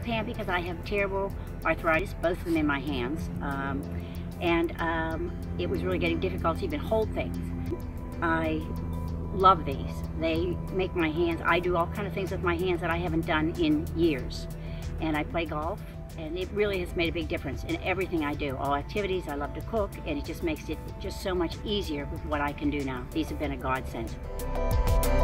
hand because I have terrible arthritis, both of them in my hands, it was really getting difficult to even hold things. I love these. They make my hands, I do all kind of things with my hands that I haven't done in years. And I play golf, and it really has made a big difference in everything I do. All activities, I love to cook, and it just makes it just so much easier with what I can do now. These have been a godsend.